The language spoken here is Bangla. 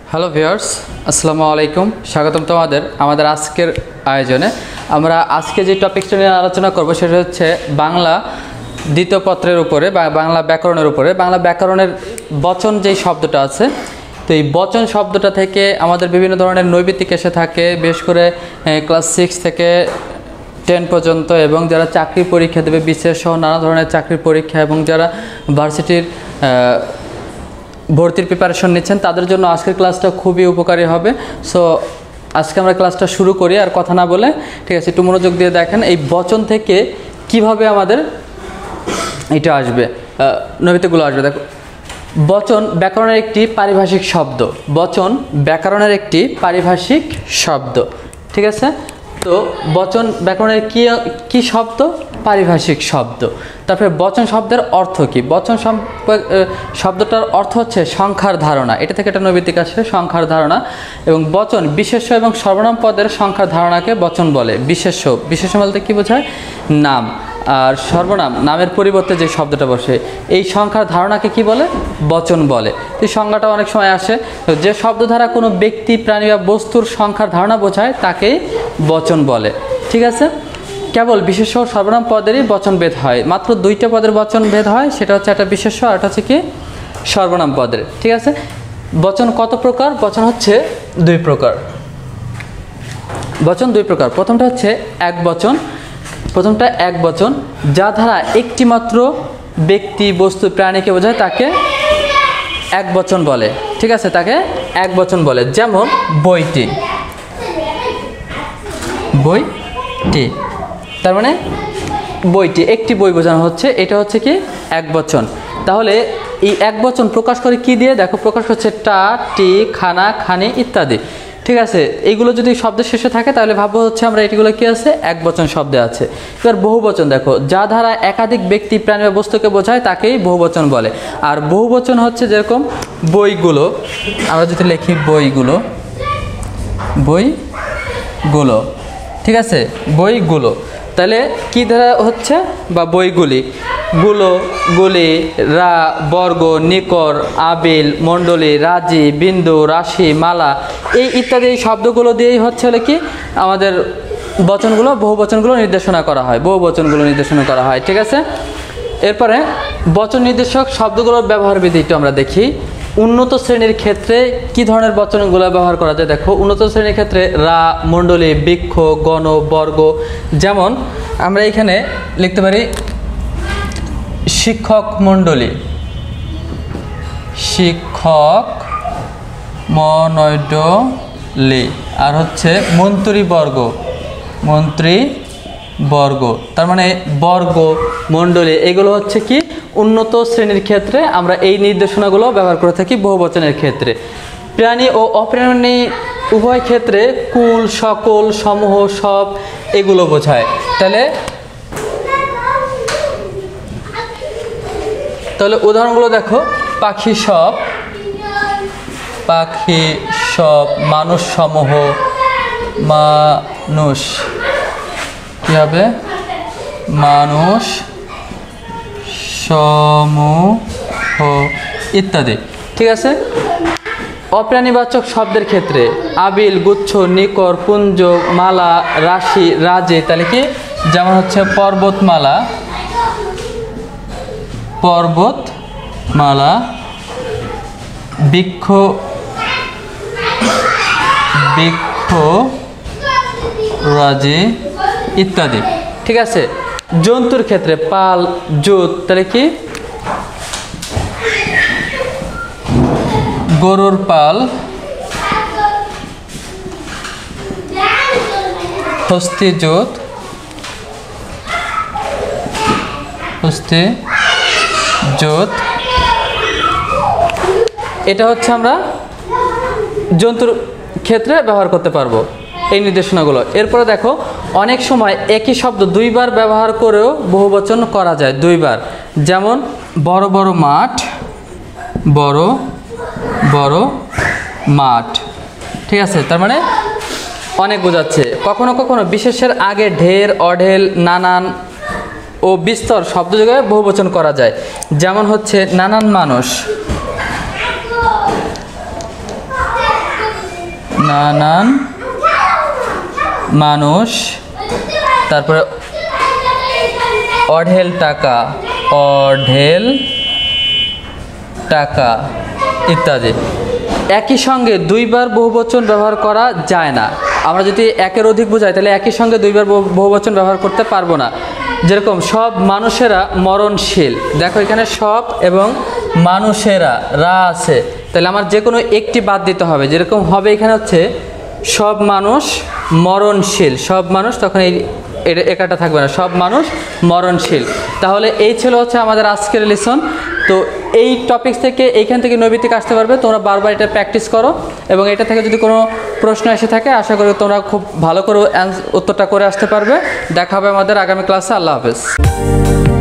হ্যালো ভিউয়ার্স, আসসালামু আলাইকুম। স্বাগতম তোমাদের আমাদের আজকের আয়োজনে। আমরা আজকে যে টপিকটা নিয়ে আলোচনা করব সেটা হচ্ছে বাংলা দ্বিতীয় পত্রের উপরে বা বাংলা ব্যাকরণের উপরে। বাংলা ব্যাকরণের বচন যেই শব্দটা আছে, তো এই বচন শব্দটা থেকে আমাদের বিভিন্ন ধরনের নৈবিত্তিক এসে থাকে, বিশেষ করে ক্লাস 6 থেকে 10 পর্যন্ত, এবং যারা চাকরি পরীক্ষা দেবে, বিশেষ সহ নানা ধরনের চাকরির পরীক্ষা, এবং যারা ভার্সিটির ভর্তির প্রিপারেশন নিচ্ছেন তাদের জন্য আজকের ক্লাসটা খুবই উপকারী হবে। সো আজকে আমরা ক্লাসটা শুরু করি, আর কথা না বলে, ঠিক আছে, একটু মনোযোগ দিয়ে দেখেন এই বচন থেকে কিভাবে আমাদের এটা আসবে, নৈবিত্তিকগুলো আসবে। দেখো, বচন ব্যাকরণের একটি পারিভাষিক শব্দ। বচন ব্যাকরণের একটি পারিভাষিক শব্দ, ঠিক আছে। তো বচন ব্যাকরণের কি শব্দ? পারিভাষিক শব্দ। তারপরে বচন শব্দের অর্থ কি? বচন শব্দটার অর্থ হচ্ছে সংখ্যার ধারণা। এটা থেকে একটা নৈবিত্তিক আসে, সংখ্যার ধারণা। এবং বচন বিশেষ্য এবং সর্বনাম পদের সংখ্যার ধারণাকে বচন বলে। বিশেষ্য বলতে কি বোঝায়? নাম। আর সর্বনাম, নামের পরিবর্তে যে শব্দটা বসে, এই সংখ্যার ধারণাকে কি বলে? বচন বলে। এই সংজ্ঞাটা অনেক সময় আসে, যে শব্দ দ্বারা কোনো ব্যক্তি, প্রাণী বা বস্তুর সংখ্যার ধারণা বোঝায় তাকেই বচন বলে, ঠিক আছে। কেবল বিশেষ্য ও সর্বনাম পদেরই বচন ভেদ হয়। মাত্র দুইটা পদের বচন ভেদ হয়, সেটা হচ্ছে একটা বিশেষ্য আর একটা হচ্ছে কি সর্বনাম পদের, ঠিক আছে। বচন কত প্রকার? বচন হচ্ছে দুই প্রকার। বচন দুই প্রকার। প্রথমটা হচ্ছে এক বচন। প্রথমটা এক বচন, যা দ্বারা একটি মাত্র ব্যক্তি, বস্তু, প্রাণীকে বোঝায় তাকে এক বচন বলে, ঠিক আছে, তাকে এক বচন বলে। যেমন বইটি, বইটি, তার মানে বইটি, একটি বই বোঝানো হচ্ছে, এটা হচ্ছে কি এক বচন। তাহলে এই এক বচন প্রকাশ করে কি দিয়ে? দেখো, প্রকাশ হচ্ছে টা, টি, খানা, খানি ইত্যাদি, ঠিক আছে। এইগুলো যদি শব্দের শেষে থাকে তাহলে ভাববো হচ্ছে আমরা এটিগুলো কি আছে? এক বচন শব্দে আছে। এবার বহু বচন, দেখো, যা দ্বারা একাধিক ব্যক্তি, প্রাণী বা বস্তুকে বোঝায় তাকেই বহু বচন বলে। আর বহু বচন হচ্ছে যেরকম বইগুলো, আমরা যদি লিখি বইগুলো, বইগুলো, ঠিক আছে, বইগুলো, তাহলে কি দ্বারা হচ্ছে? বা বইগুলি, গুলো, গুলি, রা, বর্গ, নিকর, আবিল, মণ্ডলী, রাজি, বিন্দু, রাশি, মালা, এই ইত্যাদি এই শব্দগুলো দিয়েই হচ্ছে হলে কি আমাদের বচনগুলো, বহু বচনগুলো নির্দেশনা করা হয়, বহু বচনগুলো নির্দেশনা করা হয়, ঠিক আছে। এরপরে বচন নির্দেশক শব্দগুলোর ব্যবহার বিধি একটু আমরা দেখি। উন্নত শ্রেণীর ক্ষেত্রে কি ধরনের বচনগুলো ব্যবহার করা যায়? দেখো, উন্নত শ্রেণীর ক্ষেত্রে রা, মণ্ডলী, বৃক্ষ, গণ, বর্গ। যেমন আমরা এখানে লিখতে পারি শিক্ষক মণ্ডলী, শিক্ষক মণ্ডলী, আর হচ্ছে মন্ত্রী বর্গ, মন্ত্রী বর্গ। তার মানে বর্গ, মণ্ডলী, এগুলো হচ্ছে কি উন্নত শ্রেণীর ক্ষেত্রে আমরা এই নির্দেশনাগুলো ব্যবহার করে থাকি বহুবচনের ক্ষেত্রে। প্রাণী ও অপ্রাণী উভয় ক্ষেত্রে কুল, সকল, সমূহ, সব, এগুলো বোঝায়। তাহলে উদাহরণগুলো দেখো, পাখি সব, পাখি সব, মানুষ সমূহ, মানুষ, কি হবে? মানুষ সমূহ ইত্যাদি, ঠিক আছে। অপ্রাণীবাচক শব্দের ক্ষেত্রে আবিল, গুচ্ছ, নিকর, পুঞ্জ, মালা, রাশি, রাজে, তাহলে কি? যেমন হচ্ছে পর্বতমালা, পর্বতমালা, বৃক্ষ, বৃক্ষ রাজি ইত্যাদি, ঠিক আছে। জন্তুর ক্ষেত্রে পাল, জুত, তাহলে কি? গরুর পাল, হস্তি জুত, হস্তি জুত। এটা হচ্ছে আমরা জন্তুর ক্ষেত্রে ব্যবহার করতে পারবো এই নির্দেশনাগুলো। এরপরে দেখো, অনেক সময় একই শব্দ দুইবার ব্যবহার করেও বহুবচন করা যায়, দুইবার। যেমন বড় বড় মাঠ, বড় বড় মাঠ, ঠিক আছে। তার মানে অনেক বোঝাচ্ছে। কখনো কখনো বিশেষের আগে ঢের, অঢেল, নানান ও বিস্তর শব্দ যোগে বহুবচন করা যায়। যেমন হচ্ছে নানান মানুষ, নানান মানুষ, তারপরে অঢেল টাকা, অঢেল টাকা ইত্যাদি। একই সঙ্গে দুইবার বহুবচন ব্যবহার করা যায় না। আমরা যদি একের অধিক বোঝাই তাহলে একই সঙ্গে দুইবার বহুবচন ব্যবহার করতে পারবো না। যেরকম সব মানুষেরা মরণশীল, দেখো এখানে সব এবং মানুষেরা রা আছে, তাহলে আমার যে কোনো একটি বাদ দিতে হবে। যেরকম হবে এখানে হচ্ছে সব মানুষ মরণশীল, সব মানুষ, তখন এই একাটা থাকবে না, সব মানুষ মরণশীল। তাহলে এই ছিল হচ্ছে আমাদের আজকের লেসন। তো এই টপিকস থেকে এইখান থেকে নৈবিত্তিক আসতে পারবে, তোমরা বারবার এটা প্র্যাকটিস করো এবং এটা থেকে যদি কোনো প্রশ্ন এসে থাকে আশা করি তোমরা খুব ভালো করে উত্তরটা করে আসতে পারবে। দেখা হবে আমাদের আগামী ক্লাসে। আল্লাহ হাফেজ।